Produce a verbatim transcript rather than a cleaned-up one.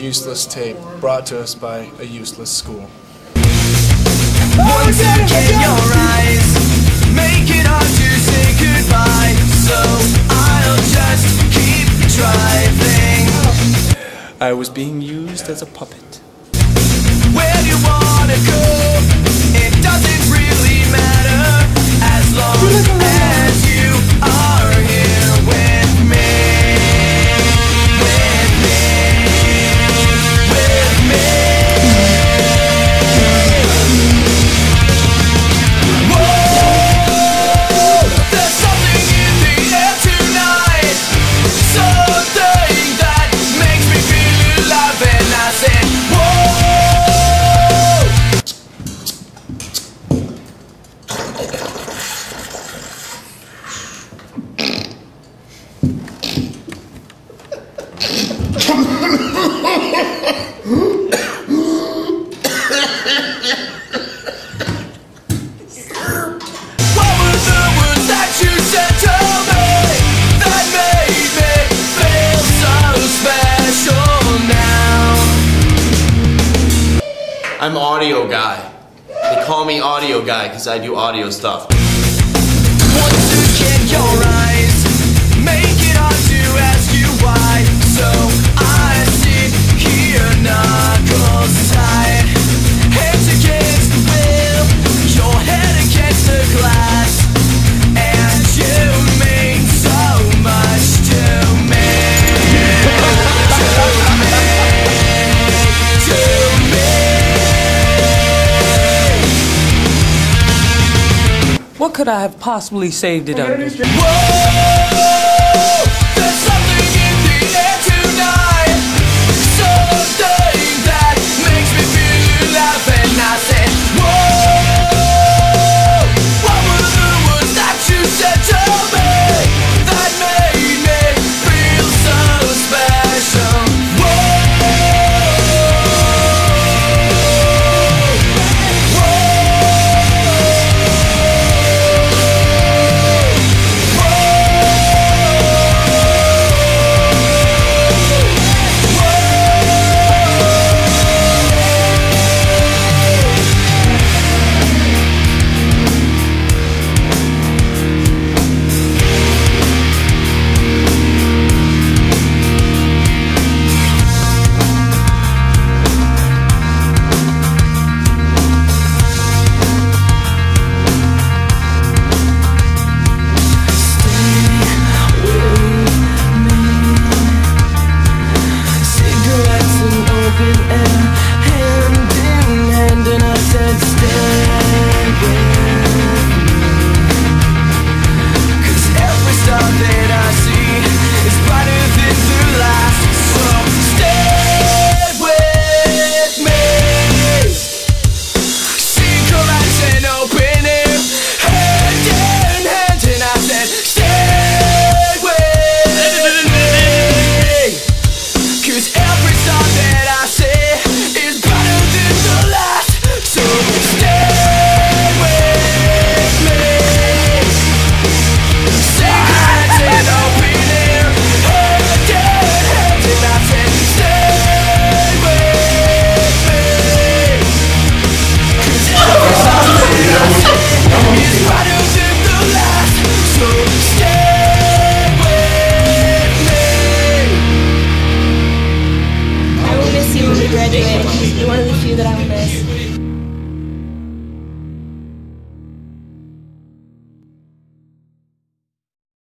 useless tape brought to us by a useless school. Once again your eyes make it hard to say goodbye, so I'll just keep driving. I was being used as a puppet. Where do you wanna go? It doesn't really matter as long as you are here with me. With me. With me. Whoa! There's something in the air tonight, something that makes me feel alive, and I said, whoa! What were the words that you said to me that made me feel so special now? I'm audio guy. They call me audio guy because I do audio stuff. Once again your eyes make it hard to ask you why, so I sit here knuckles tight, hands against the wheel, your head against the glass, and you mean so much to me, to me, to me. What could I have possibly saved it under? Whoa! There's something in the air tonight, something that makes me feel alive, and I said, whoa! What were the words that you said to me that made me feel so special? Whoa! You're one of the few that I will miss.